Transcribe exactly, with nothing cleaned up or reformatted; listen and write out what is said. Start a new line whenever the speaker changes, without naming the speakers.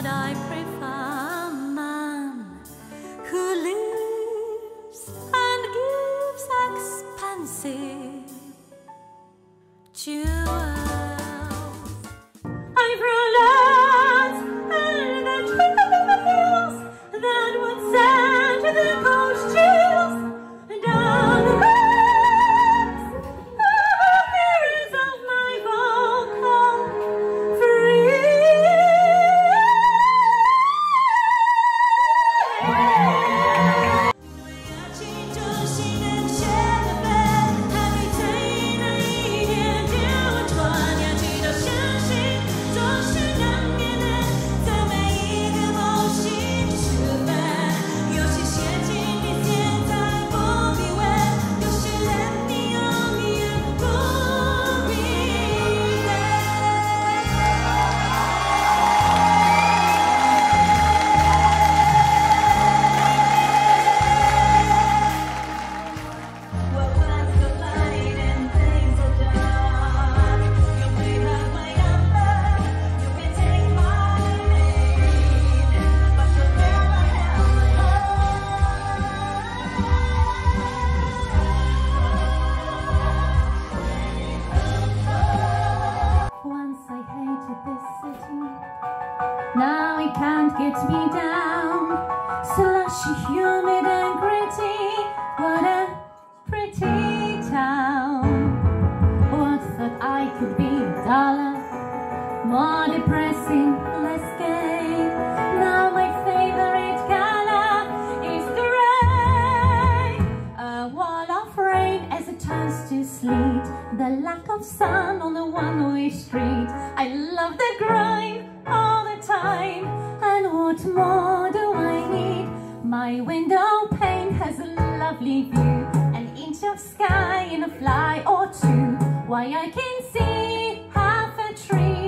but I prefer a man who lives and gives expensive jewels. I'm rulers and the trails that would send the ghost chills down the roads, the mirrors of my vocal now it can't get me down. Slushy, humid and gritty. What a pretty town. Once thought I could be duller, more depressing, less gay. Now my favorite color is gray. A wall of rain as it turns to sleet. The lack of sun on the one-way street. I love the grind all the time, and what more do I need? My window pane has a lovely view, an inch of sky in a fly or two. Why, I can see half a tree.